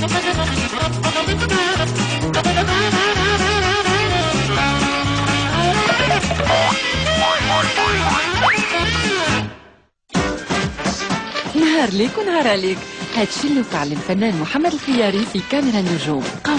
نهار ليك ونهار عليك، هادشي اللي وقع للفنان محمد الخياري في كاميرا النجوم. بقاو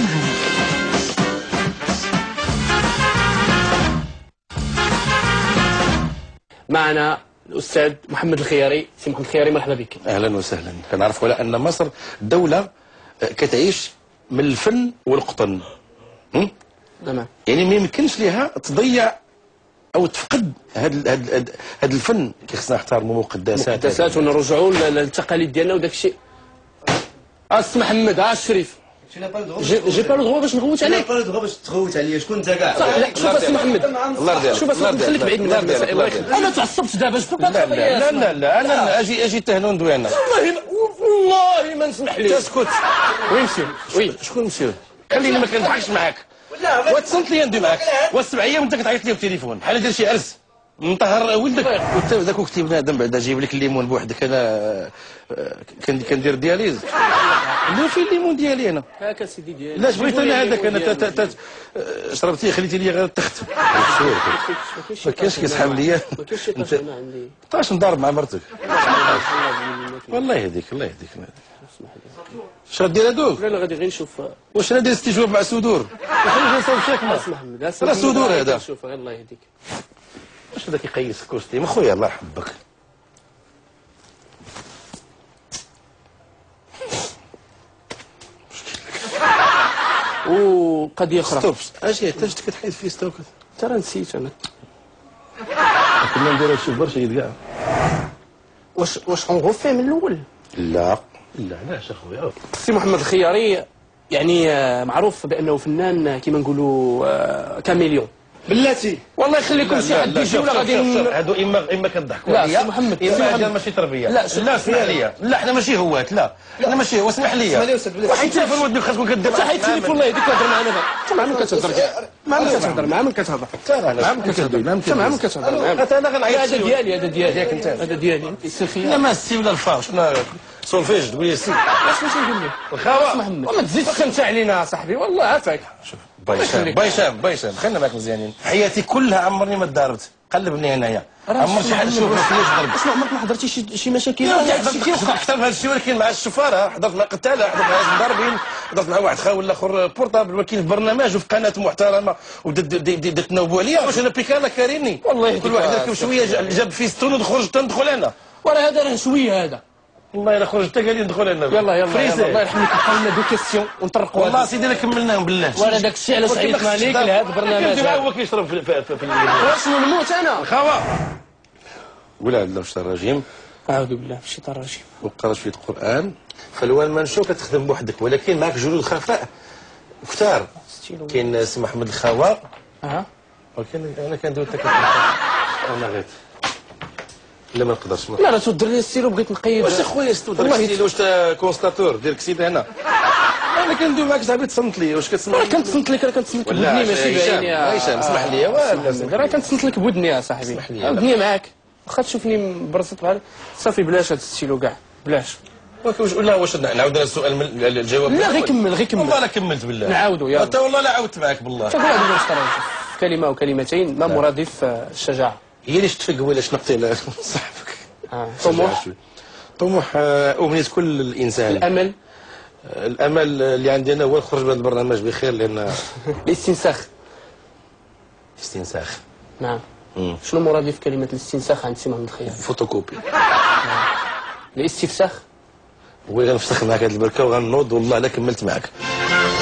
معنا الأستاذ محمد الخياري. سي محمد الخياري، مرحبا بك. أهلا وسهلا. كنعرفوا على أن مصر دولة كتعيش من الفن والقطن. تمام. يعني ما يمكنش ليها تضيع أو تفقد هذا الفن. خصنا نحترموا مقدسات ونرجعوا للتقاليد ديالنا وداك الشيء. السي محمد، الشريف. جي با لو دغوا باش نغوت عليك. جي با لو دغوا باش تغوت عليا. شكون انت كاع؟ لا شوف السي محمد، الله يرضي عليك. شوف خليك بعيد من هذا المسائل. انا تعصبت دابا. لا انا اجي تهنو ندوي انا. والله ما نسمح لك. تسكت. وين مسيو؟ وي شكون مسيو؟ خليني ما كنضحكش معاك. واتصلت لي ندوي معاك. و7 ايام وانت كتعيط لي بالتليفون بحال دير شي عرس. مطهر ولدك. وانت ذاك وقتي بنادم بعدا جايب لك الليمون بوحدك. انا كندير دياليز. لا في الليمون ديالي انا. هاكا سيدي ديالي. لاش بغيت انا هذاك. انا شربتي خليتي لي غير التخت. ما كاينش كيسحب ليا. ما كاينش شي طاش انا عندي. طاش نضارب مع مرتك. والله يهديك الله يهديك. اش غدير هادوك؟ لا غادي غير نشوف. واش انا داير استجواب مع سدور؟ خلينا نصاوب شاكمه. محمد راه سدور هذا. شوف غير الله يهديك. واش هذا كيقيس الكوستيم اخويا الله يحبك. وقضيه اخرى. ستوب. اجي حتى جيت كتحيد في ستوب. ترى نسيت انا. كنا نديرو شي برشا كاع. واش غنغوفيه من الاول؟ لا علاش اخويا؟ سي محمد الخياري يعني معروف بانه فنان كيما نقولوا كاميليون. بلاتي والله يخليكم شي حد يجي ولا غادي هادو اما كضحكوا عليا. لا سي محمد، اما هذا ماشي تربيه. لا اسمح لي. لا حنا ماشي هوات. لا حنا ماشي هو. اسمح لي. واحد التليفون ودك خاصكم كدير. حيد التليفون الله يهديك. كتهضر معنا دابا. انت مع من كتهضر؟ مع من كتهضر؟ مع من كتهضر؟ مع من كتهضر؟ انا غنعيط. هذا ديالي. هذا ديالك. هذا ديالي. السفيه. لا ما السي ولا الفا. شنو سولفيج تقول لي السي؟ واش نقول لك؟ الخاوه محمد وما تزيدش انت علينا صاحبي. والله عافاك. شوف بايشام خلينا معاك مزيانين. حياتي كلها عمرني ما تضاربت. قلبني هنايا. عمر شي حد شوف فياش ضرب. شنو عمرك ما حضرتي شي مشاكل؟ حضرت بهذا الشيء ولكن مع الشفاره. حضرت مع قتاله. حضرت مع ناس مضاربين. حضرت مع واحد خاول الاخر بورطابل. ولكن في برنامج وفي قناه محترمه وبدات تنوبوا عليا. واش انا بيكالا كاريني؟ والله كل واحد يركب شويه ندخل فيستون ندخل انا. وراه هذا راه شويه هذا. والله الا خرجت قال لي ندخل انا. يلا الله يرحمك. بقاو لنا دو كيسيون ونطرقوا. والله سيدي الا كملناهم بالله. وانا داك الشيء علاش عيطنا عليك لهذا البرنامج. هو كيشرب في واش نموت انا؟ خاوه ولا الله واش الرجيم. اعوذ بالله من الشيطان الرجيم. وقرا شويه القران. فالوان منشو كتخدم بوحدك ولكن معك جلود خفاء كثار. كاين سي محمد الخاوه. ولكن انا كندوي حتى انا غيت. لا ما نقدرش. لا تودر لي السيلو. بغيت نقيد. واش اخويا ستودر السيلو؟ واش كونستاتور دير كسيد هنا؟ انا كندوي معاك صاحبي تصنت لي. واش كتسمع؟ كنتصنت لك. راه كنتصنت لك بودني ماشي باين يا هشام. اسمح لي. راه كنتصنت لك بودني يا صاحبي. ودني معاك. واخا تشوفني مبرزط بحال صافي. بلاش هذا السيلو كاع بلاش. لا واش نعاود السؤال من الجواب؟ لا غير كمل. والله لا كملت بالله. نعاودوا يلا. حتى والله لا عاودت معاك بالله. شوف هذا اللي في كلمه وكلمتين ما مرادف الشجاعه. هي اللي تفك ولا شنقتي لصاحبك. طموح امنيه كل الانسان. الامل اللي عندي انا هو نخرج من هذا البرنامج بخير. لان الاستنساخ. نعم. شنو مرادف كلمه الاستنساخ عند سي محمد الخياري؟ فوتوكوبي. الاستفساخ. وي غنفسخ معاك هذه البركه وغنوض والله لا كملت معاك.